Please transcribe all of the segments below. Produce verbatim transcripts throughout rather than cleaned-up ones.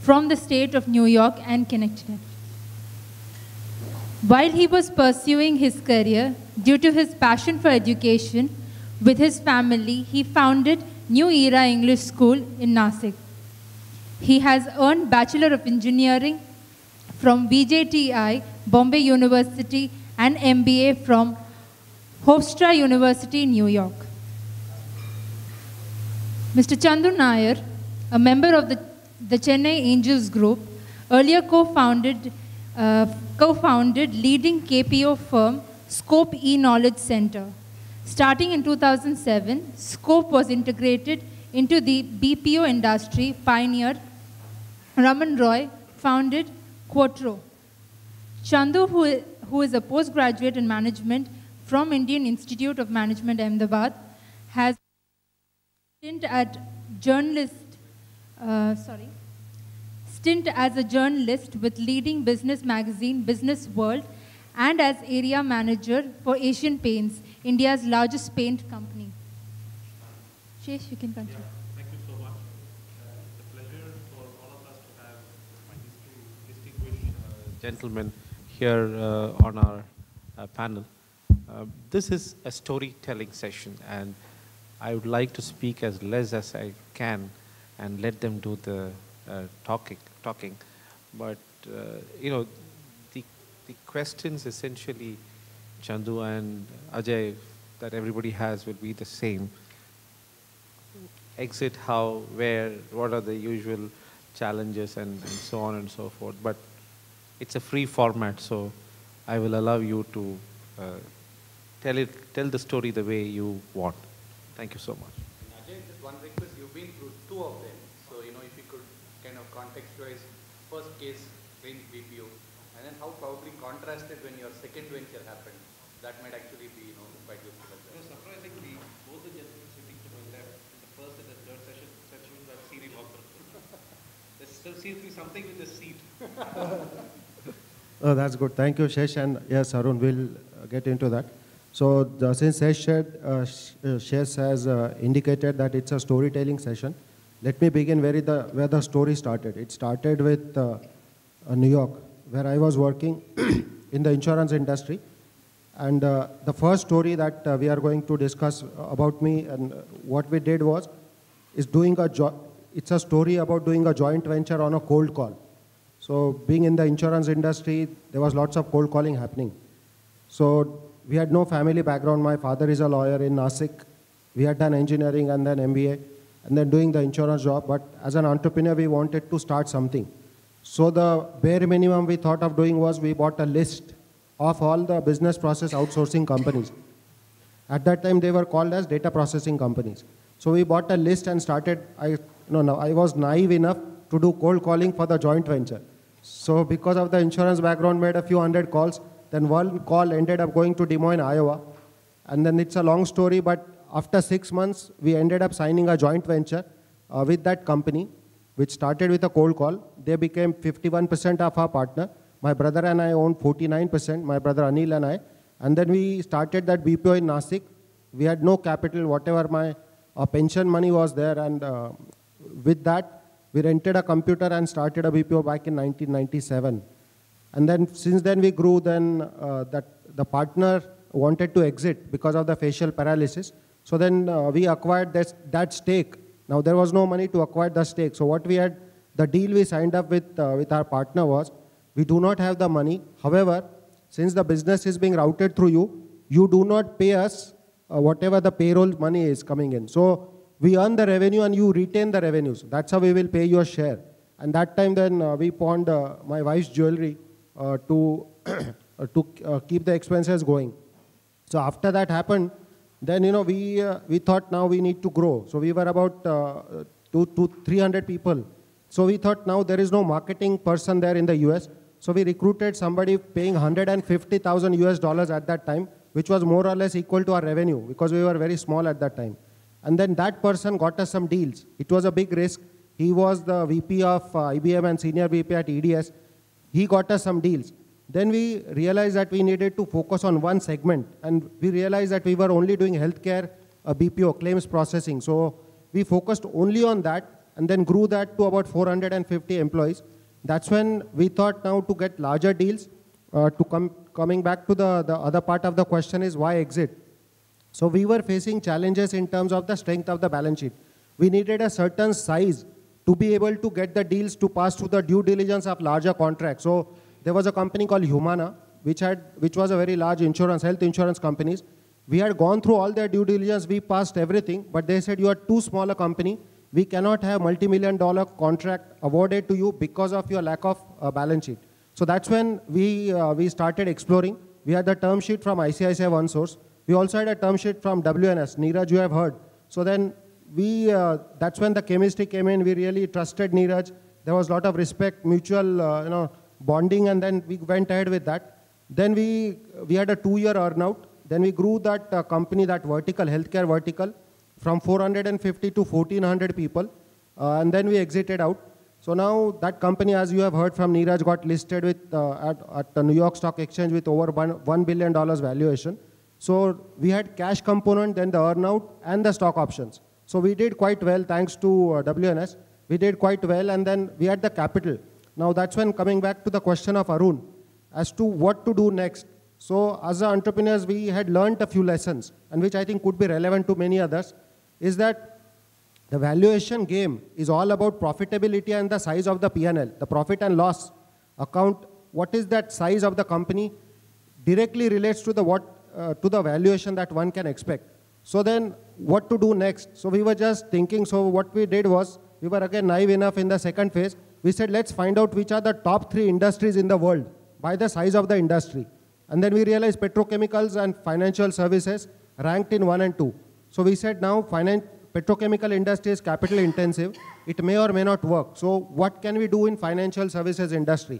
from the state of New York and Connecticut. While he was pursuing his career, due to his passion for education, with his family, he founded New Era English School in Nasik. He has earned Bachelor of Engineering from V J T I, Bombay University, and M B A from Hofstra University, New York. Mister Chandu Nair, a member of the, the Chennai Angels Group, earlier co-founded uh, co-founded leading K P O firm Scope E-Knowledge Center. Starting in two thousand seven, Scope was integrated into the B P O industry pioneer Raman Roy founded Quattro. Chandu, who, who is a postgraduate in management from Indian Institute of Management, Ahmedabad, has stint at journalist, uh, sorry, stint as a journalist with leading business magazine Business World and as area manager for Asian Paints, India's largest paint company. Shesh, you can continue. Yeah, thank you so much. Uh, it's a pleasure for all of us to have these two distinguished uh, gentlemen here uh, on our uh, panel. Uh, this is a storytelling session, and I would like to speak as less as I can and let them do the uh, talking. talking. But, uh, you know, the, the questions essentially, Chandu and Ajay, that everybody has will be the same. Exit, how, where, what are the usual challenges, and, and so on and so forth. But it's a free format, so I will allow you to uh, tell it, tell the story the way you want. Thank you so much. Ajay, just one request. You've been through two of them, so you know if you could kind of contextualize first case, range B P O, and then how probably contrasted when your second venture happened. That might actually be, you know, quite useful as well. No, surprisingly, both the gentlemen sitting to my left, in the first and the third session, session were serial entrepreneurs. There still seems to be something with the seat. Oh, that's good. Thank you, Shesh. And yes, Arun, we'll uh, get into that. So the, since Shesh, said, uh, Shesh has uh, indicated that it's a storytelling session, let me begin where the, where the story started. It started with uh, uh, New York, where I was working in the insurance industry. And uh, the first story that uh, we are going to discuss about me and what we did was, is doing a jo it's a story about doing a joint venture on a cold call. So being in the insurance industry, there was lots of cold calling happening. So we had no family background. My father is a lawyer in Nasik. We had done engineering and then M B A and then doing the insurance job. But as an entrepreneur, we wanted to start something. So the bare minimum we thought of doing was we bought a list of all the business process outsourcing companies. At that time, they were called as data processing companies. So we bought a list and started, I, you know, no, I was naive enough to do cold calling for the joint venture. So because of the insurance background, made a few hundred calls. Then one call ended up going to Des Moines, Iowa. And then it's a long story, but after six months, we ended up signing a joint venture uh, with that company, which started with a cold call. They became fifty-one percent of our partner. My brother and I owned forty-nine percent, my brother Anil and I. And then we started that B P O in Nasik. We had no capital, whatever my uh, pension money was there. And uh, with that, we rented a computer and started a B P O back in nineteen ninety-seven. And then since then we grew, then uh, that the partner wanted to exit because of the facial paralysis. So then uh, we acquired that, that stake. Now there was no money to acquire the stake. So what we had, the deal we signed up with, uh, with our partner was, we do not have the money. However, since the business is being routed through you, you do not pay us uh, whatever the payroll money is coming in. So we earn the revenue and you retain the revenues. That's how we will pay your share. And that time then uh, we pawned uh, my wife's jewelry uh, to, uh, to uh, keep the expenses going. So after that happened, then you know we, uh, we thought now we need to grow. So we were about uh, two to three hundred people. So we thought now there is no marketing person there in the U S. So we recruited somebody paying one hundred fifty thousand U S dollars at that time, which was more or less equal to our revenue because we were very small at that time. And then that person got us some deals. It was a big risk. He was the V P of uh, I B M and senior V P at E D S. He got us some deals. Then we realized that we needed to focus on one segment. And we realized that we were only doing healthcare uh, B P O, claims processing. So we focused only on that. and then grew that to about four hundred fifty employees. That's when we thought now to get larger deals. Uh, to come, coming back to the, the other part of the question is why exit? So we were facing challenges in terms of the strength of the balance sheet. We needed a certain size to be able to get the deals to pass through the due diligence of larger contracts. So there was a company called Humana, which, had, which was a very large insurance, health insurance companies. We had gone through all their due diligence, we passed everything, but they said you are too small a company. We cannot have multi-million dollar contract awarded to you because of your lack of uh, balance sheet. So that's when we, uh, we started exploring. We had the term sheet from I C I C I OneSource. We also had a term sheet from W N S. Neeraj, you have heard. So then we, uh, that's when the chemistry came in. We really trusted Neeraj. There was a lot of respect, mutual uh, you know, bonding, and then we went ahead with that. Then we, we had a two-year earnout. Then we grew that uh, company, that vertical, healthcare vertical, from four hundred fifty to fourteen hundred people. Uh, and then we exited out. So now that company, as you have heard from Neeraj, got listed with, uh, at, at the New York Stock Exchange with over one billion dollars valuation. So we had cash component, then the earnout, and the stock options. So we did quite well thanks to uh, W N S. We did quite well, and then we had the capital. Now that's when coming back to the question of Arun, as to what to do next. So as entrepreneurs, we had learned a few lessons, and which I think could be relevant to many others, is that the valuation game is all about profitability and the size of the P and L. The profit and loss account, what is that size of the company, directly relates to the, what, uh, to the valuation that one can expect. So then what to do next? So we were just thinking, so what we did was, we were again naive enough in the second phase. We said, let's find out which are the top three industries in the world by the size of the industry. And then we realized petrochemicals and financial services ranked in one and two. So we said now finance, petrochemical industry is capital intensive. It may or may not work. So what can we do in financial services industry?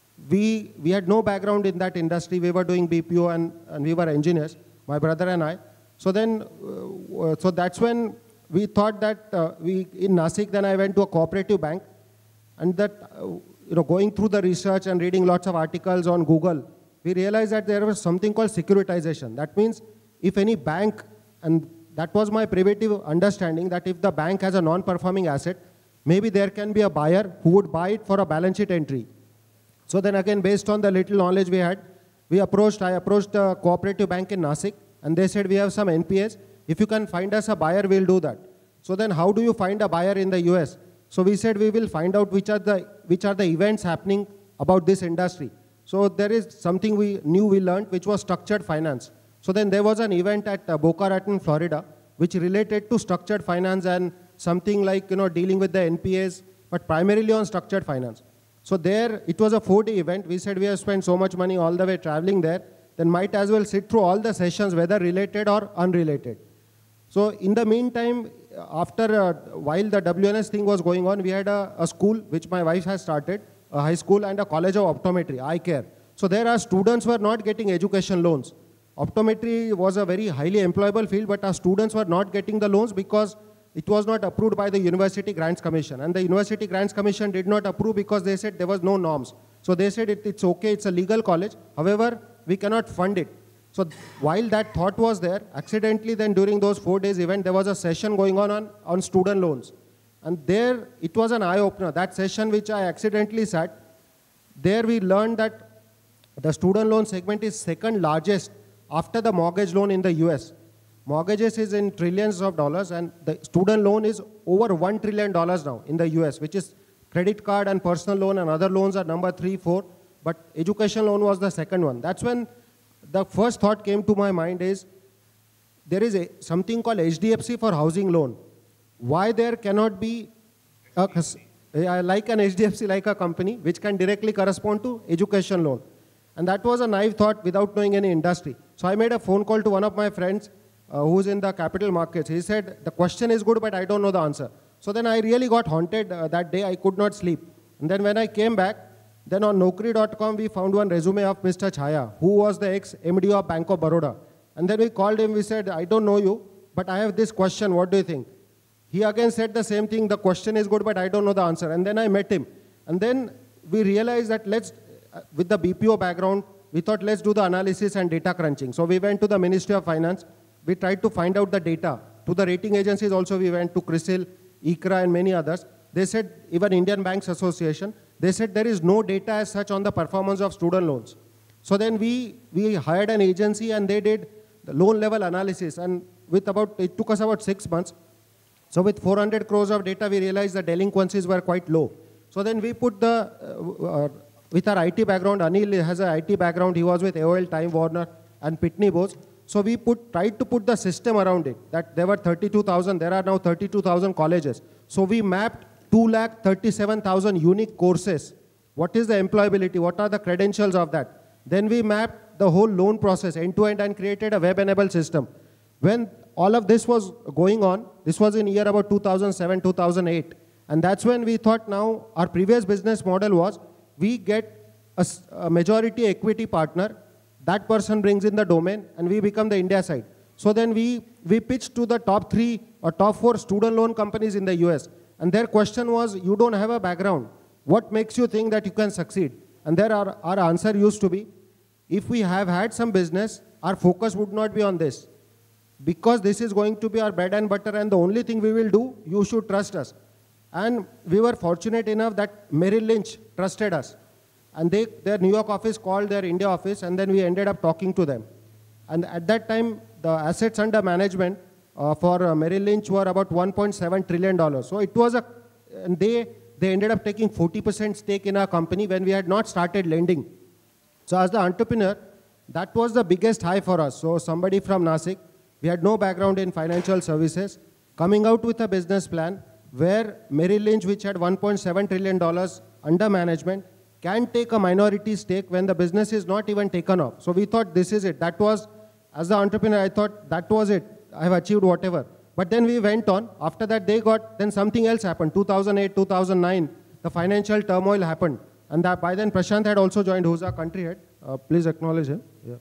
We, we had no background in that industry. We were doing B P O and, and we were engineers, my brother and I. So then, uh, so that's when we thought that uh, we, in Nasik, then I went to a cooperative bank, and that, uh, you know, going through the research and reading lots of articles on Google, we realized that there was something called securitization. That means if any bank, and that was my primitive understanding, that if the bank has a non-performing asset, maybe there can be a buyer who would buy it for a balance sheet entry. So then again, based on the little knowledge we had, we approached, I approached a cooperative bank in Nasik, and they said, we have some N P As. If you can find us a buyer, we'll do that. So then how do you find a buyer in the U S? So we said, we will find out which are the, which are the events happening about this industry. So there is something we knew, we learned, which was structured finance. So then there was an event at uh, Boca Raton, Florida, which related to structured finance and something like, you know, dealing with the N P As, but primarily on structured finance. So there, it was a four-day event. We said we have spent so much money all the way traveling there, then might as well sit through all the sessions, whether related or unrelated. So in the meantime, after, uh, while the W N S thing was going on, we had a, a school, which my wife has started, a high school and a college of optometry, eye care. So there our students were not getting education loans. Optometry was a very highly employable field, but our students were not getting the loans because it was not approved by the University Grants Commission. And the University Grants Commission did not approve because they said there was no norms. So they said it, it's okay, it's a legal college. However, we cannot fund it. So while that thought was there, accidentally then during those four days event, there was a session going on on, on student loans. And there, it was an eye-opener. That session which I accidentally sat, there we learned that the student loan segment is second largest after the mortgage loan in the U S. Mortgages is in trillions of dollars, and the student loan is over one trillion dollars now in the U S, which is credit card and personal loan and other loans are number three, four, but education loan was the second one. That's when the first thought came to my mind is, there is a, something called H D F C for housing loan. Why there cannot be, a, like an H D F C, like a company, which can directly correspond to education loan? And that was a naive thought without knowing any industry. So I made a phone call to one of my friends uh, who's in the capital markets. He said, the question is good, but I don't know the answer. So then I really got haunted uh, that day. I could not sleep. And then when I came back, then on Naukri dot com, we found one resume of Mister Chhaya, who was the ex-M D of Bank of Baroda. And then we called him, we said, I don't know you, but I have this question, what do you think? He again said the same thing, the question is good, but I don't know the answer. And then I met him. And then we realized that let's, uh, with the B P O background, we thought let's do the analysis and data crunching. So we went to the Ministry of Finance. We tried to find out the data. To the rating agencies also we went, to CRISIL, ICRA and many others. they said, even Indian Banks Association, they said there is no data as such on the performance of student loans. So then we, we hired an agency and they did the loan level analysis, and with about, it took us about six months. So with four hundred crores of data, we realized the delinquencies were quite low. So then we put the, uh, uh, with our I T background, Anil has an I T background, he was with A O L, Time Warner, and Pitney Bowes. So we put, tried to put the system around it, that there were thirty-two thousand, there are now thirty-two thousand colleges. So we mapped two lakh thirty-seven thousand unique courses. What is the employability? What are the credentials of that? Then we mapped the whole loan process end-to-end and created a web-enabled system. When all of this was going on, this was in year about two thousand seven, two thousand eight. And that's when we thought now our previous business model was we get a, a majority equity partner, that person brings in the domain and we become the India side. So then we, we pitched to the top three or top four student loan companies in the U S. And their question was, you don't have a background. What makes you think that you can succeed? And there our, our answer used to be, if we have had some business, our focus would not be on this. Because this is going to be our bread and butter and the only thing we will do, you should trust us. And we were fortunate enough that Merrill Lynch trusted us. And they, their New York office called their India office, and then we ended up talking to them. And at that time, the assets under management uh, for uh, Merrill Lynch were about one point seven trillion dollars. So it was a, and they, they ended up taking forty percent stake in our company when we had not started lending. So as the entrepreneur, that was the biggest high for us. So somebody from Nasik, we had no background in financial services, coming out with a business plan where Merrill Lynch, which had one point seven trillion dollars under management, can take a minority stake when the business is not even taken off. So we thought this is it. That was, as the entrepreneur, I thought that was it. I have achieved whatever. But then we went on. After that, they got, then something else happened. two thousand eight, two thousand nine, the financial turmoil happened. And that, by then, Prashant had also joined, who's our country head. Uh, please acknowledge him. Yeah.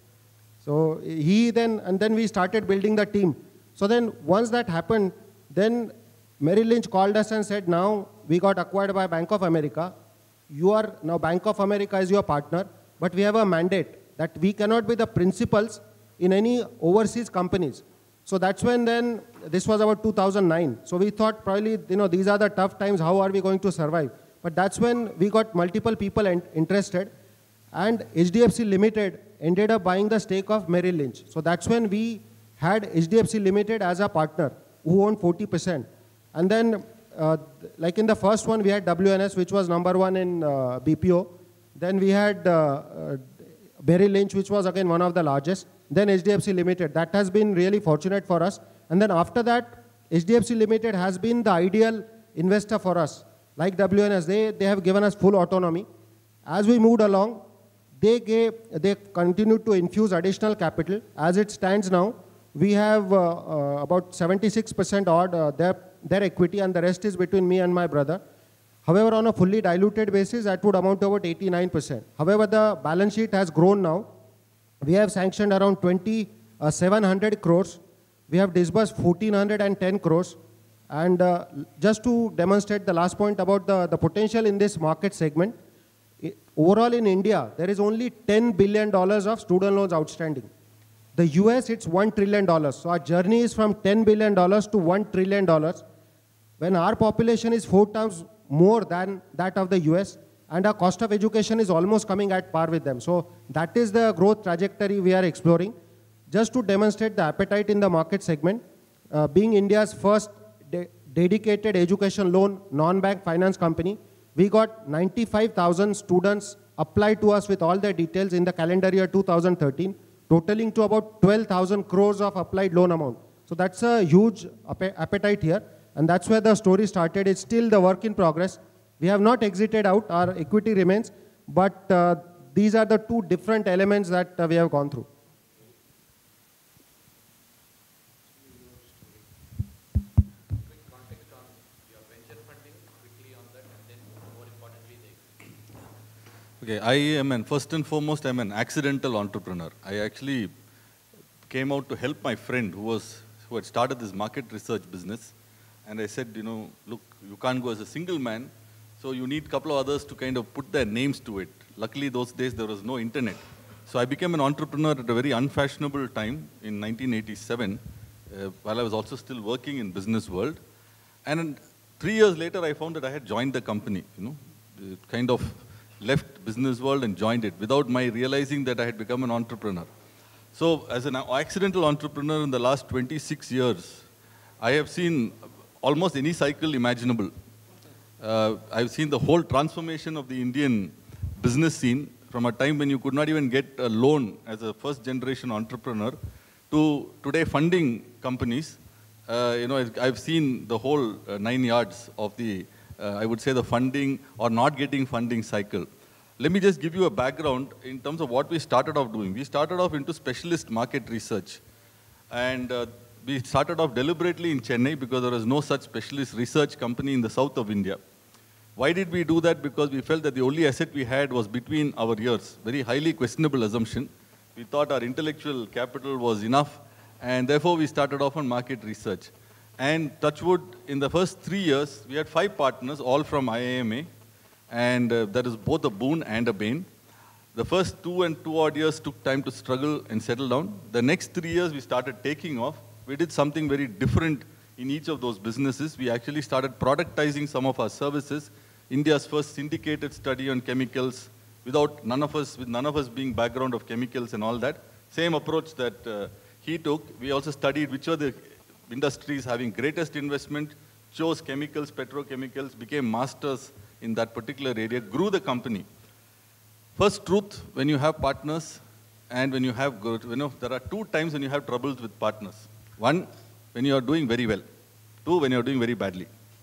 So he then, and then we started building the team. So then once that happened, then Merrill Lynch called us and said, now we got acquired by Bank of America. You are, now Bank of America is your partner, but we have a mandate that we cannot be the principals in any overseas companies. So that's when then, this was about two thousand nine. So we thought probably, you know, these are the tough times, how are we going to survive? But that's when we got multiple people interested, and H D F C Limited ended up buying the stake of Merrill Lynch. So that's when we had H D F C Limited as a partner, who owned forty percent. And then, uh, like in the first one, we had W N S, which was number one in uh, B P O. Then we had uh, uh, Merrill Lynch, which was again one of the largest. Then H D F C Limited. That has been really fortunate for us. And then after that, H D F C Limited has been the ideal investor for us. Like W N S, they, they have given us full autonomy. As we moved along, they, gave, they continued to infuse additional capital. As it stands now, we have uh, uh, about seventy-six percent odd uh, their, their equity, and the rest is between me and my brother. However, on a fully diluted basis, that would amount to about eighty-nine percent. However, the balance sheet has grown now. We have sanctioned around twenty-seven hundred crores. We have disbursed one thousand four hundred ten crores. And uh, just to demonstrate the last point about the, the potential in this market segment, I, overall in India, there is only ten billion dollars of student loans outstanding. The U S, it's one trillion dollars. So our journey is from ten billion dollars to one trillion dollars. When our population is four times more than that of the U S, and our cost of education is almost coming at par with them. So that is the growth trajectory we are exploring. Just to demonstrate the appetite in the market segment, uh, being India's first de dedicated education loan non-bank finance company, we got ninety-five thousand students applied to us with all their details in the calendar year two thousand thirteen, totaling to about twelve thousand crores of applied loan amount. So that's a huge appetite here. And that's where the story started. It's still the work in progress. We have not exited out. Our equity remains. But uh, these are the two different elements that uh, we have gone through. Quick context on your venture funding, quickly on that, and then more importantly, the Okay, I am an, first and foremost, I'm an accidental entrepreneur. I actually came out to help my friend who was, who had started this market research business. And I said, you know, look, you can't go as a single man, so you need a couple of others to kind of put their names to it. Luckily, those days, there was no internet. So I became an entrepreneur at a very unfashionable time in nineteen eighty-seven, uh, while I was also still working in business world. And Three years later, I found that I had joined the company, you know, kind of left business world and joined it without my realizing that I had become an entrepreneur. So as an accidental entrepreneur in the last twenty-six years, I have seen almost any cycle imaginable. Uh, I've seen the whole transformation of the Indian business scene from a time when you could not even get a loan as a first generation entrepreneur to today funding companies. Uh, you know, I've seen the whole uh, nine yards of the, uh, I would say the funding or not getting funding cycle. Let me just give you a background in terms of what we started off doing. We started off into specialist market research. And uh, we started off deliberately in Chennai because there was no such specialist research company in the south of India. Why did we do that? Because we felt that the only asset we had was between our ears. Very highly questionable assumption. We thought our intellectual capital was enough, and therefore we started off on market research. And touch wood, in the first three years, we had five partners, all from I I M A, and uh, that is both a boon and a bane. The first two and two odd years took time to struggle and settle down. The next three years, we started taking off. We did something very different in each of those businesses. We actually started productizing some of our services. India's first syndicated study on chemicals, without none of us, with none of us being background of chemicals and all that. Same approach that uh, he took. We also studied which are the industries having greatest investment, chose chemicals, petrochemicals, became masters in that particular area, grew the company. First truth, when you have partners and when you have, you know, there are two times when you have troubles with partners. One, when you are doing very well. Two, when you are doing very badly.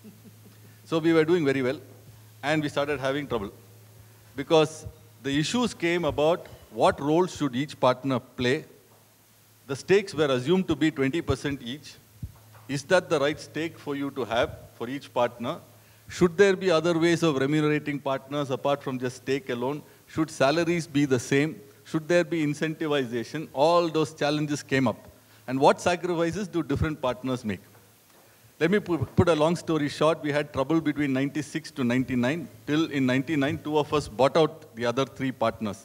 So we were doing very well, and we started having trouble. Because the issues came about what role should each partner play. The stakes were assumed to be twenty percent each. Is that the right stake for you to have for each partner? Should there be other ways of remunerating partners apart from just stake alone? Should salaries be the same? Should there be incentivization? All those challenges came up. And what sacrifices do different partners make? Let me put a long story short. We had trouble between ninety-six to ninety-nine. Till in ninety-nine, two of us bought out the other three partners.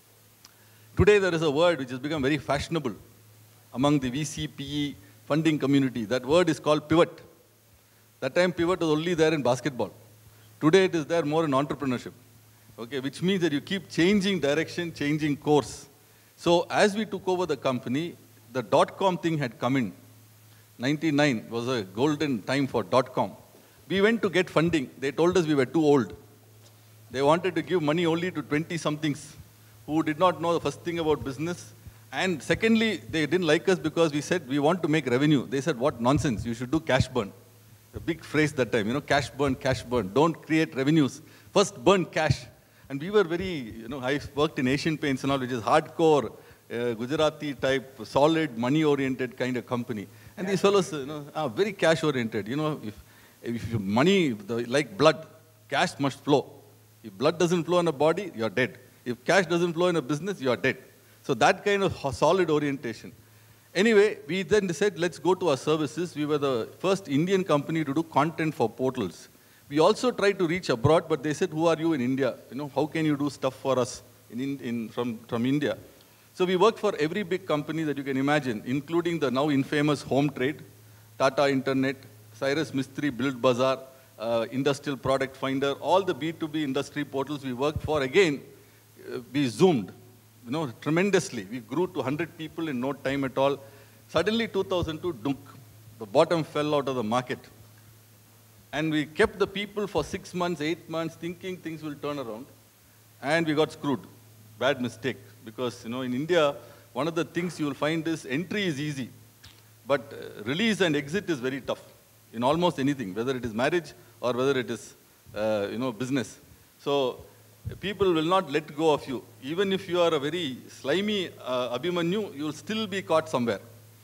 Today, there is a word which has become very fashionable among the V C P E funding community. That word is called pivot. That time, pivot was only there in basketball. Today, it is there more in entrepreneurship. Okay, which means that you keep changing direction, changing course. So as we took over the company, the dot-com thing had come in. ninety-nine was a golden time for dot-com. We went to get funding. They told us we were too old. They wanted to give money only to twenty-somethings who did not know the first thing about business. And secondly, they didn't like us because we said we want to make revenue. They said, what nonsense, you should do cash burn. A big phrase that time, you know, cash burn, cash burn. Don't create revenues. First burn cash. And we were very, you know, I worked in Asian Paints and all, which is hardcore, uh, Gujarati type, solid, money-oriented kind of company. And these fellows, you know, are very cash-oriented. You know, if, if money, the, like blood, cash must flow. If blood doesn't flow in a body, you're dead. If cash doesn't flow in a business, you're dead. So that kind of solid orientation. Anyway, we then said, let's go to our services. We were the first Indian company to do content for portals. We also tried to reach abroad, but they said, who are you in India? You know, how can you do stuff for us in, in, from, from India? So we worked for every big company that you can imagine, including the now infamous Home Trade, Tata Internet, Cyrus Mistry, Build Bazaar, uh, Industrial Product Finder, all the B two B industry portals we worked for. Again, uh, we zoomed, you know, tremendously. We grew to one hundred people in no time at all. Suddenly, two thousand two, dunk, the bottom fell out of the market. And we kept the people for six months, eight months, thinking things will turn around. And we got screwed. Bad mistake. Because, you know, in India, one of the things you will find is entry is easy. But uh, release and exit is very tough in almost anything, whether it is marriage or whether it is, uh, you know, business. So people will not let go of you. Even if you are a very slimy uh, Abhimanyu, you will still be caught somewhere.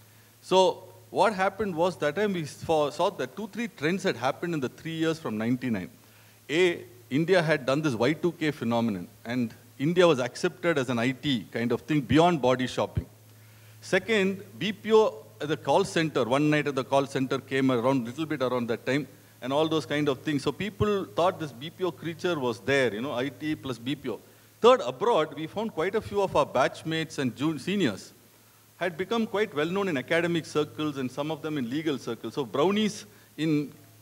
So what happened was that time we saw, saw that two, three trends had happened in the three years from ninety-nine. A, India had done this Y two K phenomenon, and India was accepted as an I T kind of thing beyond body shopping. Second, B P O at the call center, one night at the call center came around, little bit around that time, and all those kind of things. So people thought this B P O creature was there, you know, I T plus B P O. Third, abroad, we found quite a few of our batchmates and junior seniors had become quite well known in academic circles and some of them in legal circles. So brownies in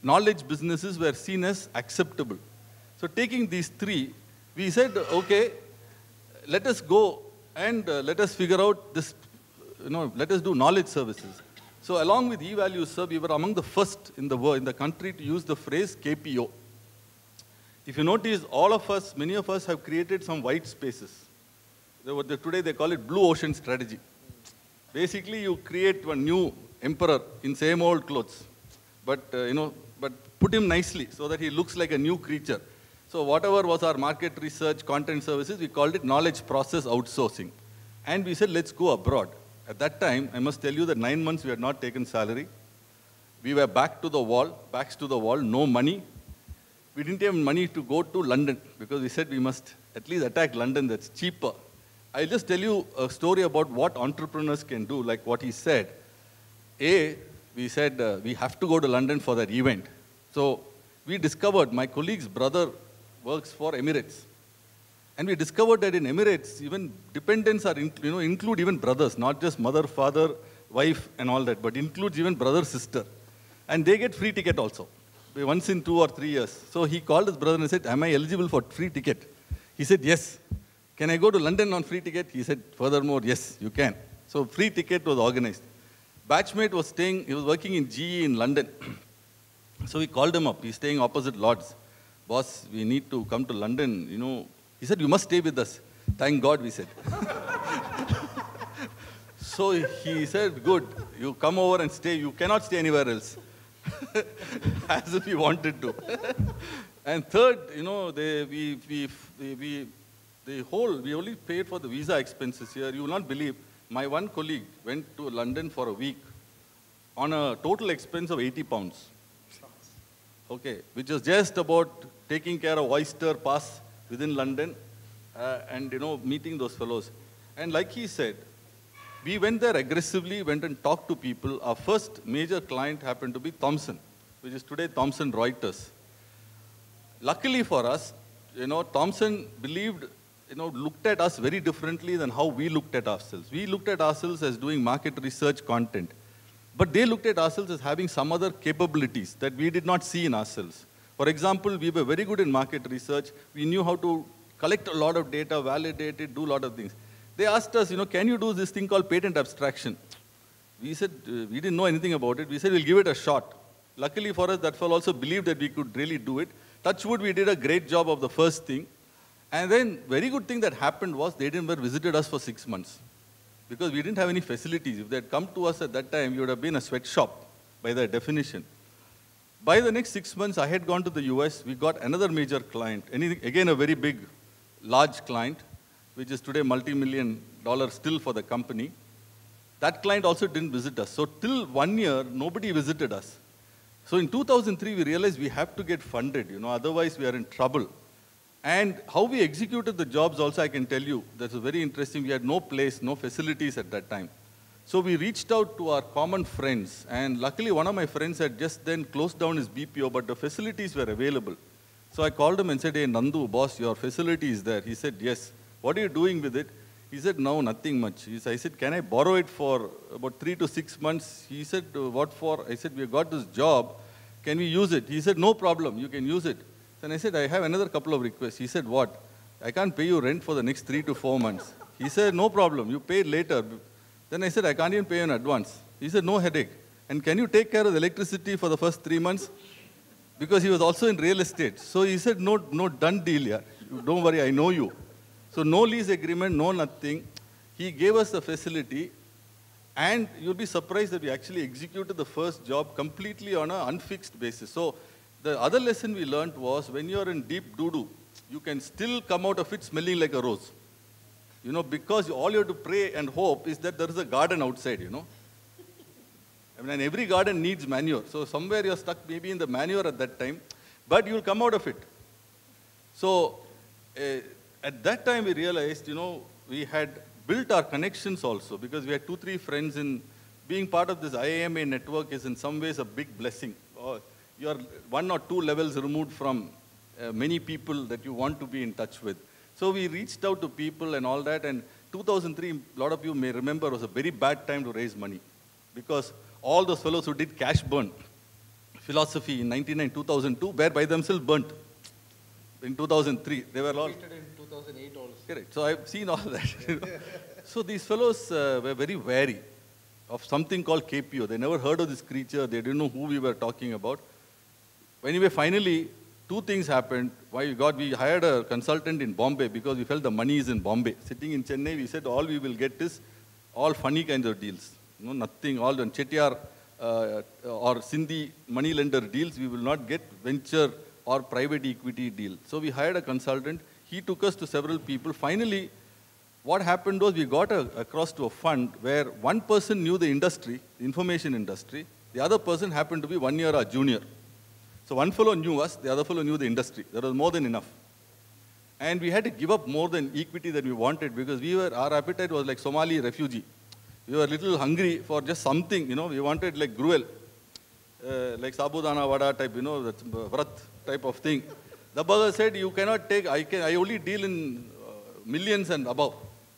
knowledge businesses were seen as acceptable. So taking these three, we said, okay, let us go and uh, let us figure out this, you know, let us do knowledge services. So along with eValue, sir, we were among the first in the world, in the country to use the phrase K P O. If you notice, all of us, many of us have created some white spaces. Today they call it blue ocean strategy. Basically, you create one new emperor in same old clothes, but uh, you know, but put him nicely so that he looks like a new creature. So whatever was our market research, content services, we called it knowledge process outsourcing. And we said, let's go abroad. At that time, I must tell you that nine months we had not taken salary. We were back to the wall, backs to the wall, no money. We didn't have money to go to London because we said we must at least attack London, that's cheaper. I'll just tell you a story about what entrepreneurs can do, like what he said. A, we said uh, we have to go to London for that event. So we discovered, my colleague's brother works for Emirates. And we discovered that in Emirates, even dependents are, in, you know, include even brothers, not just mother, father, wife and all that, but includes even brother, sister. And they get free ticket also, once in two or three years. So he called his brother and said, am I eligible for free ticket? He said, yes. Can I go to London on free ticket? He said, furthermore, yes, you can. So free ticket was organized. Batchmate was staying, he was working in G E in London. So we called him up. He's staying opposite Lords. Boss, we need to come to London, you know. He said, you must stay with us. Thank God, we said. So he said, good, you come over and stay. You cannot stay anywhere else. As if he wanted to. And third, you know, they, we, we, we, we, the whole, we only paid for the visa expenses here. You will not believe, my one colleague went to London for a week on a total expense of eighty pounds. Okay, which was just about taking care of Oyster Pass within London uh, and, you know, meeting those fellows. And like he said, we went there aggressively, went and talked to people. Our first major client happened to be Thomson, which is today Thomson Reuters. Luckily for us, you know, Thomson believed, you know, looked at us very differently than how we looked at ourselves. We looked at ourselves as doing market research content. But they looked at ourselves as having some other capabilities that we did not see in ourselves. For example, we were very good in market research. We knew how to collect a lot of data, validate it, do a lot of things. They asked us, you know, can you do this thing called patent abstraction? We said, uh, we didn't know anything about it. We said, we'll give it a shot. Luckily for us, that fellow also believed that we could really do it. Touchwood, we did a great job of the first thing. And then, very good thing that happened was they didn't visited us for six months. Because we didn't have any facilities. If they had come to us at that time, we would have been a sweatshop by their definition. By the next six months, I had gone to the U S. We got another major client, anything, again a very big, large client, which is today multi-million dollar still for the company. That client also didn't visit us. So till one year, nobody visited us. So in two thousand three, we realized we have to get funded, you know, otherwise we are in trouble. And how we executed the jobs also, I can tell you, that's very interesting. We had no place, no facilities at that time. So we reached out to our common friends, and luckily one of my friends had just then closed down his B P O, but the facilities were available. So I called him and said, hey, Nandu, boss, your facility is there. He said, yes. What are you doing with it? He said, no, nothing much. He said, I said, can I borrow it for about three to six months? He said, what for? I said, we got this job. Can we use it? He said, no problem, you can use it. Then I said, I have another couple of requests. He said, what? I can't pay you rent for the next three to four months. He said, no problem, you pay later. Then I said, I can't even pay you in advance. He said, no headache. And can you take care of the electricity for the first three months? Because he was also in real estate. So he said, no, no, done deal here. Don't worry, I know you. So no lease agreement, no nothing. He gave us the facility. And you'll be surprised that we actually executed the first job completely on an unfixed basis. So the other lesson we learned was when you're in deep doo-doo, you can still come out of it smelling like a rose. You know, because all you have to pray and hope is that there is a garden outside, you know. I mean, and every garden needs manure. So somewhere you're stuck maybe in the manure at that time, but you'll come out of it. So uh, at that time we realized, you know, we had built our connections also because we had two, three friends in being part of this I A M A network is in some ways a big blessing. Uh, you're one or two levels removed from uh, many people that you want to be in touch with. So we reached out to people and all that, and two thousand three, a lot of you may remember, was a very bad time to raise money because all those fellows who did cash burn, philosophy in ninety-nine, two thousand two were by themselves burnt. In two thousand three, they were all... in two thousand eight also. Correct. So I've seen all that. You know. So these fellows uh, were very wary of something called K P O. They never heard of this creature. They didn't know who we were talking about. Anyway, finally, two things happened. Why we got, we hired a consultant in Bombay because we felt the money is in Bombay. Sitting in Chennai, we said all we will get is all funny kinds of deals. You know, nothing, all the Chettiar uh, or Sindhi money lender deals, we will not get venture or private equity deal. So we hired a consultant. He took us to several people. Finally, what happened was we got a, across to a fund where one person knew the industry, the information industry. The other person happened to be one year our junior. So one fellow knew us, the other fellow knew the industry. That was more than enough. And we had to give up more than equity that we wanted because we were, our appetite was like Somali refugee. We were a little hungry for just something, you know, we wanted like gruel, uh, like sabudana vada type, you know, that's vrat type of thing. The burger said, you cannot take, I, can, I only deal in uh, millions and above.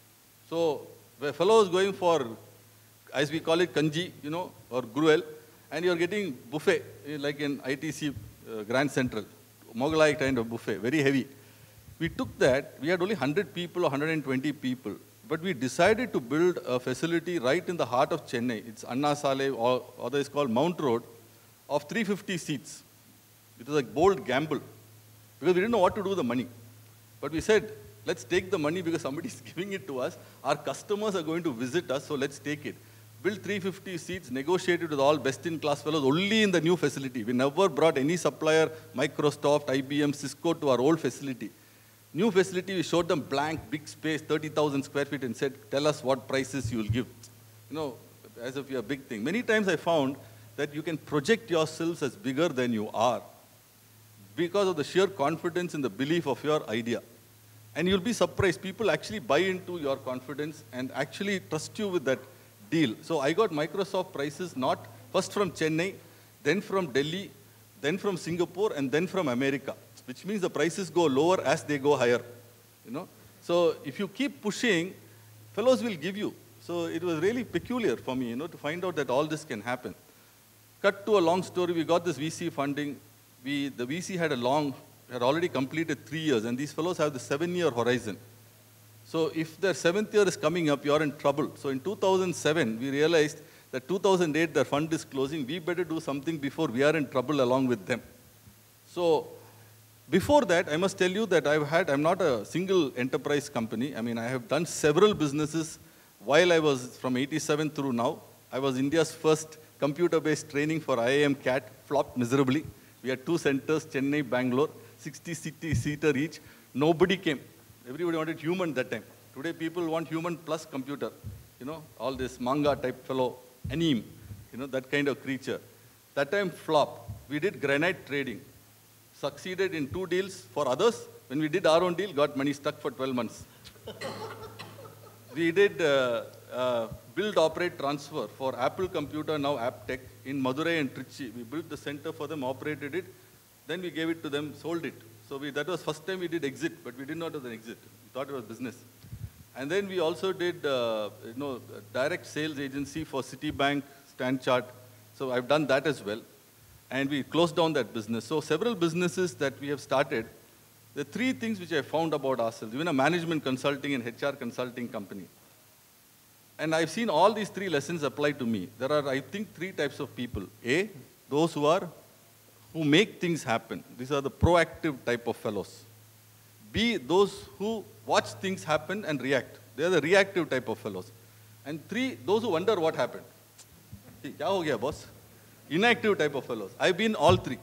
So the fellow was going for, as we call it, kanji, you know, or gruel, and you're getting buffet, like in I T C uh, Grand Central, Mughalai kind of buffet, very heavy. We took that, we had only one hundred people or one hundred twenty people, but we decided to build a facility right in the heart of Chennai. It's Anna Saleh, or otherwise called Mount Road, of three hundred fifty seats. It was a bold gamble, because we didn't know what to do with the money. But we said, let's take the money because somebody is giving it to us. Our customers are going to visit us, so let's take it. Built three hundred fifty seats, negotiated with all best-in-class fellows only in the new facility. We never brought any supplier, Microsoft, I B M, Cisco, to our old facility. New facility, we showed them blank, big space, thirty thousand square feet, and said, tell us what prices you will give. You know, as if you're a big thing. Many times I found that you can project yourselves as bigger than you are because of the sheer confidence and the belief of your idea. And you'll be surprised, people actually buy into your confidence and actually trust you with that deal. So I got Microsoft prices not first from Chennai, then from Delhi, then from Singapore, and then from America, which means the prices go lower as they go higher. You know? So if you keep pushing, fellows will give you. So it was really peculiar for me, you know, to find out that all this can happen. Cut to a long story, we got this V C funding. We, the V C had a long, had already completed three years, and these fellows have the seven-year horizon. So if their seventh year is coming up, you're in trouble. So in two thousand seven, we realized that two thousand eight, their fund is closing. We better do something before we are in trouble along with them. So before that, I must tell you that I've had, I'm not a single enterprise company. I mean, I have done several businesses while I was from eighty-seven through now. I was India's first computer-based training for I I M C A T, flopped miserably. We had two centers, Chennai, Bangalore, sixty-seater each. Nobody came. Everybody wanted human that time. Today people want human plus computer. You know, all this manga type fellow, anime, you know, that kind of creature. That time flop. We did granite trading. Succeeded in two deals for others. When we did our own deal, got money stuck for twelve months. We did uh, uh, build, operate, transfer for Apple Computer, now AppTech, in Madurai and Trichy. We built the center for them, operated it. Then we gave it to them, sold it. So we, that was first time we did exit, but we did not do the exit. We thought it was business. And then we also did, uh, you know, direct sales agency for Citibank, StanChart. So I've done that as well. And we closed down that business. So several businesses that we have started, the three things which I found about ourselves, even a management consulting and H R consulting company. And I've seen all these three lessons apply to me. There are, I think, three types of people. A, those who are, who make things happen. These are the proactive type of fellows. B, those who watch things happen and react. They are the reactive type of fellows. And three, those who wonder what happened. See, kya ho gaya, boss? Inactive type of fellows. I've been all three.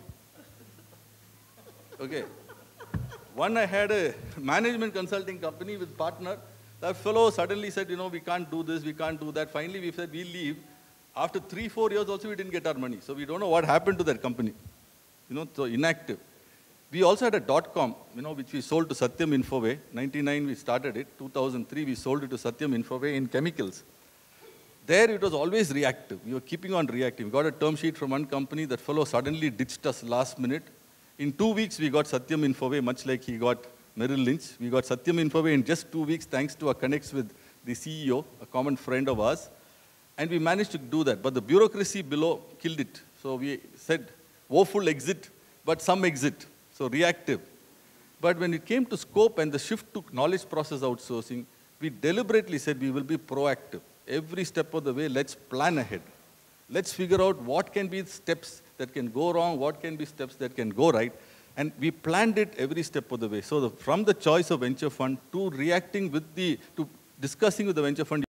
Okay. One, I had a management consulting company with partner. That fellow suddenly said, you know, we can't do this, we can't do that. Finally, we said, we'll leave. After three, four years also, we didn't get our money. So we don't know what happened to that company. You know, so inactive. We also had a dot-com, you know, which we sold to Satyam Infoway. ninety-nine, we started it. two thousand three, we sold it to Satyam Infoway in chemicals. There, it was always reactive. We were keeping on reacting. We got a term sheet from one company. That fellow suddenly ditched us last minute. In two weeks, we got Satyam Infoway, much like he got Merrill Lynch. We got Satyam Infoway in just two weeks, thanks to our connects with the C E O, a common friend of ours. And we managed to do that. But the bureaucracy below killed it. So we said, woeful exit, but some exit, so reactive. But when it came to scope and the shift to knowledge process outsourcing, we deliberately said we will be proactive. Every step of the way, let's plan ahead. Let's figure out what can be steps that can go wrong, what can be steps that can go right. And we planned it every step of the way. So the, from the choice of venture fund to reacting with the, to discussing with the venture fund,